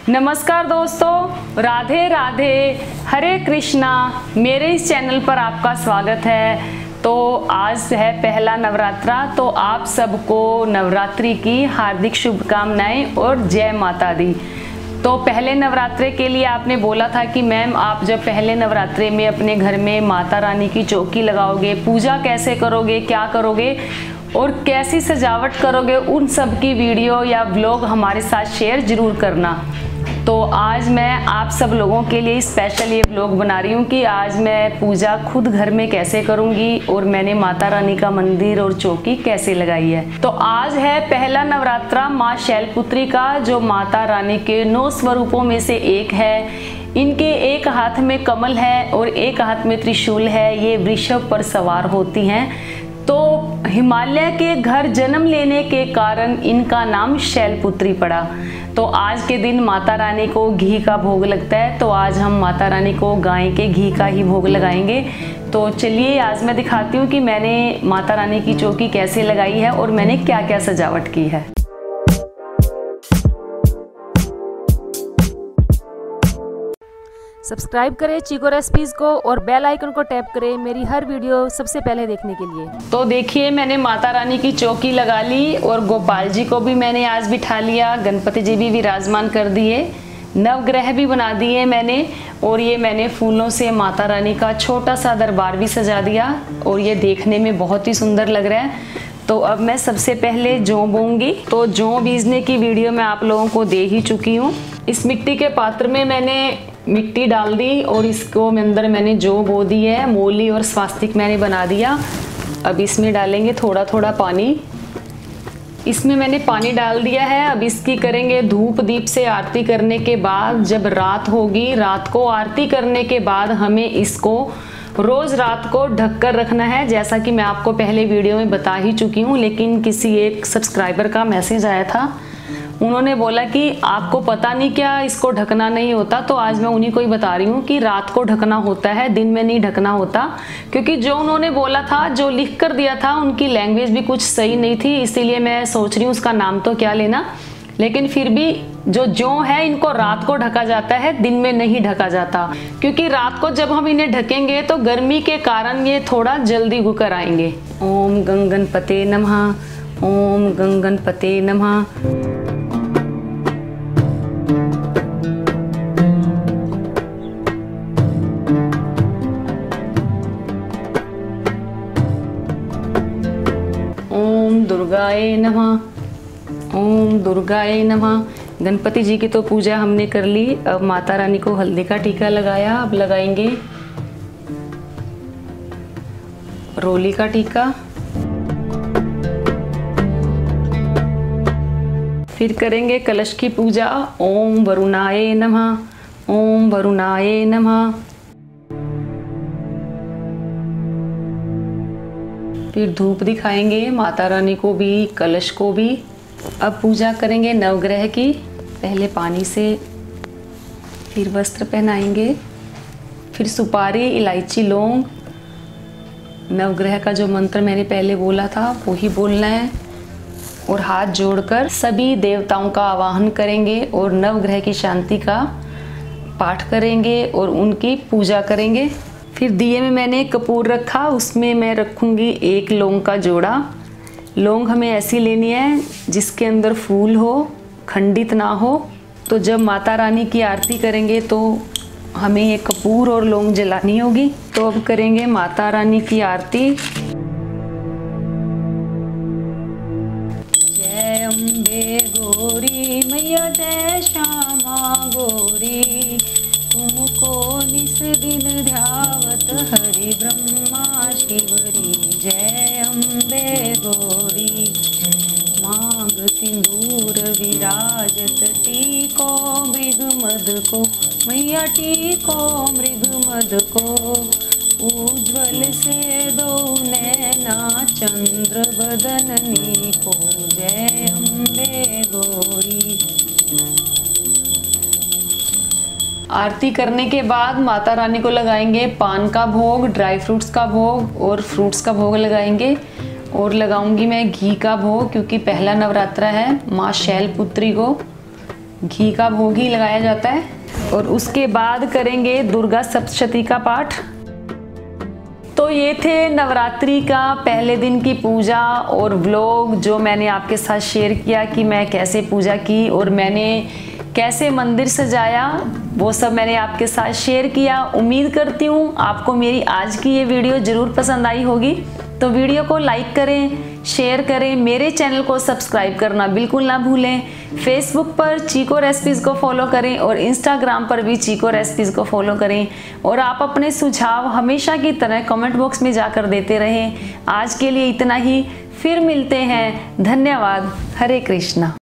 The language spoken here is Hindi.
नमस्कार दोस्तों, राधे राधे, हरे कृष्णा। मेरे इस चैनल पर आपका स्वागत है। तो आज है पहला नवरात्रा, तो आप सबको नवरात्रि की हार्दिक शुभकामनाएं और जय माता दी। तो पहले नवरात्रे के लिए आपने बोला था कि मैम आप जब पहले नवरात्रे में अपने घर में माता रानी की चौकी लगाओगे, पूजा कैसे करोगे, क्या करोगे और कैसी सजावट करोगे, उन सब की वीडियो या व्लॉग हमारे साथ शेयर जरूर करना। तो आज मैं आप सब लोगों के लिए स्पेशल ये व्लॉग बना रही हूँ कि आज मैं पूजा खुद घर में कैसे करूँगी और मैंने माता रानी का मंदिर और चौकी कैसे लगाई है। तो आज है पहला नवरात्रा माँ शैलपुत्री का, जो माता रानी के 9 स्वरूपों में से एक है। इनके एक हाथ में कमल है और एक हाथ में त्रिशूल है। ये वृषभ पर सवार होती हैं। तो हिमालय के घर जन्म लेने के कारण इनका नाम शैलपुत्री पड़ा। तो आज के दिन माता रानी को घी का भोग लगता है, तो आज हम माता रानी को गाय के घी का ही भोग लगाएंगे। तो चलिए आज मैं दिखाती हूँ कि मैंने माता रानी की चौकी कैसे लगाई है और मैंने क्या क्या सजावट की है। सब्सक्राइब करें चीको रेसिपीज को और बेल आइकन को टैप करें मेरी हर वीडियो सबसे पहले देखने के लिए। तो देखिए मैंने माता रानी की चौकी लगा ली और गोपाल जी को भी मैंने आज बिठा लिया, गणपति जी भी विराजमान कर दिए, नवग्रह भी बना दिए मैंने, और ये मैंने फूलों से माता रानी का छोटा सा दरबार भी सजा दिया और ये देखने में बहुत ही सुंदर लग रहा है। तो अब मैं सबसे पहले जौ बोऊंगी। तो जौ बीजने की वीडियो मैं आप लोगों को दे ही चुकी हूँ। इस मिट्टी के पात्र में मैंने मिट्टी डाल दी और इसको अंदर मैंने जौ बो दी है, मोली और स्वास्तिक मैंने बना दिया। अब इसमें डालेंगे थोड़ा थोड़ा पानी। इसमें मैंने पानी डाल दिया है। अब इसकी करेंगे धूप दीप से आरती करने के बाद, जब रात होगी, रात को आरती करने के बाद हमें इसको रोज रात को ढककर रखना है, जैसा कि मैं आपको पहले वीडियो में बता ही चुकी हूँ। लेकिन किसी एक सब्सक्राइबर का मैसेज आया था, उन्होंने बोला कि आपको पता नहीं क्या इसको ढकना नहीं होता। तो आज मैं उन्हीं को ही बता रही हूँ कि रात को ढकना होता है, दिन में नहीं ढकना होता। क्योंकि जो उन्होंने बोला था, जो लिख कर दिया था, उनकी लैंग्वेज भी कुछ सही नहीं थी, इसीलिए मैं सोच रही हूँ उसका नाम तो क्या लेना। लेकिन फिर भी जो जौ है इनको रात को ढका जाता है, दिन में नहीं ढका जाता। क्योंकि रात को जब हम इन्हें ढकेंगे तो गर्मी के कारण ये थोड़ा जल्दी गुकर आएंगे। ओम गंगणपते नमः, ओम गंगणपते नमः। ओम दुर्गाय नमः, ओम दुर्गाय नमः। गणपति जी की तो पूजा हमने कर ली। अब माता रानी को हल्दी का टीका लगाया, अब लगाएंगे रोली का टीका। फिर करेंगे कलश की पूजा। ओम वरुणाय नमः, ओम वरुणाय नमः। फिर धूप दिखाएंगे माता रानी को भी, कलश को भी। अब पूजा करेंगे नवग्रह की। पहले पानी से, फिर वस्त्र पहनाएंगे, फिर सुपारी, इलायची, लौंग। नवग्रह का जो मंत्र मैंने पहले बोला था वो ही बोलना है और हाथ जोड़कर सभी देवताओं का आवाहन करेंगे और नवग्रह की शांति का पाठ करेंगे और उनकी पूजा करेंगे। फिर दिए में मैंने कपूर रखा, उसमें मैं रखूँगी एक लौंग का जोड़ा। लौंग हमें ऐसी लेनी है जिसके अंदर फूल हो, खंडित ना हो। तो जब माता रानी की आरती करेंगे तो हमें ये कपूर और लौंग जलानी होगी। तो अब करेंगे माता रानी की आरती। जय अम्बे गौरी मैया, जय श्यामा गौरी, तुमको निस दिन ध्यावत हरि ब्रह्मा शिवरी। जय अम्बे गौरी, मांग सिंदूर विराजत, टीको मृग मद को मैया, टीको मृग मद को। उज्ज्वल से दो नैना, चंद्र बदननी को। जय अम्बे गौरी। आरती करने के बाद माता रानी को लगाएंगे पान का भोग, ड्राई फ्रूट्स का भोग और फ्रूट्स का भोग लगाएंगे। और लगाऊंगी मैं घी का भोग, क्योंकि पहला नवरात्रा है माँ शैलपुत्री को। घी का भोग ही लगाया जाता है। और उसके बाद करेंगे दुर्गा सप्तशती का पाठ। तो ये थे नवरात्रि का पहले दिन की पूजा और व्लॉग जो मैंने आपके साथ शेयर किया कि मैं कैसे पूजा की और मैंने कैसे मंदिर सजाया, वो सब मैंने आपके साथ शेयर किया। उम्मीद करती हूँ आपको मेरी आज की ये वीडियो ज़रूर पसंद आई होगी। तो वीडियो को लाइक करें, शेयर करें, मेरे चैनल को सब्सक्राइब करना बिल्कुल ना भूलें। फेसबुक पर चीको रेसिपीज़ को फॉलो करें और इंस्टाग्राम पर भी चीको रेसिपीज़ को फॉलो करें। और आप अपने सुझाव हमेशा की तरह कमेंट बॉक्स में जाकर देते रहें। आज के लिए इतना ही, फिर मिलते हैं। धन्यवाद। हरे कृष्णा।